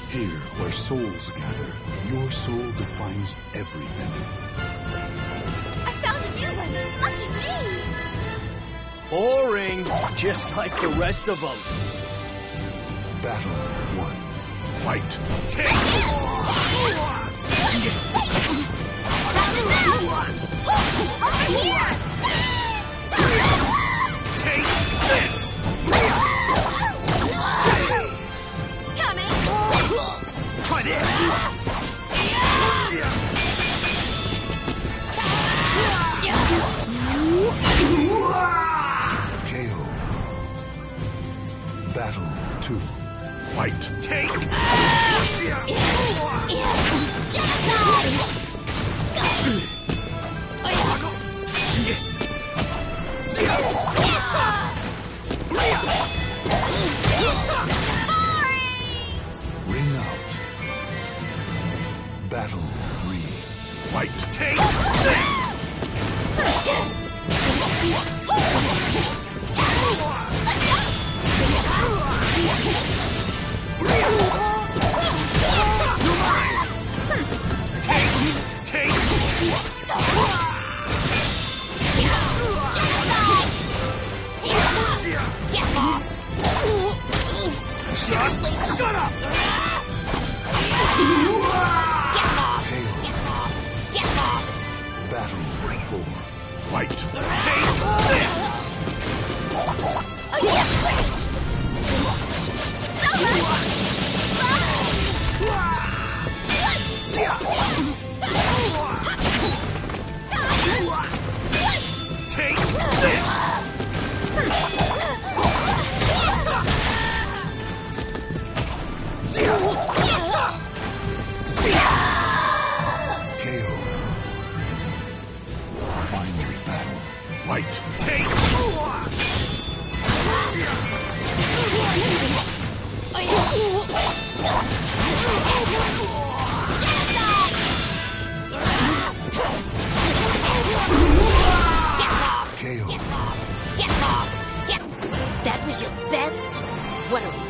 Here, where souls gather, your soul defines everything. I found a new one! Lucky me! Boring, just like the rest of them. Battle 1. Fight! Take! Over here! Take this! Coming! Try this! KO. Battle 2. Fight! Take! Ring out. Battle 3. Fight! Take this! Take! Get lost! Just shut up! Get lost! KO. Get lost! Get lost! Battle 4. Fight! Take this! Take this! KO. Final battle. Fight! Take! KO. Get lost! Get lost! That was your best? What a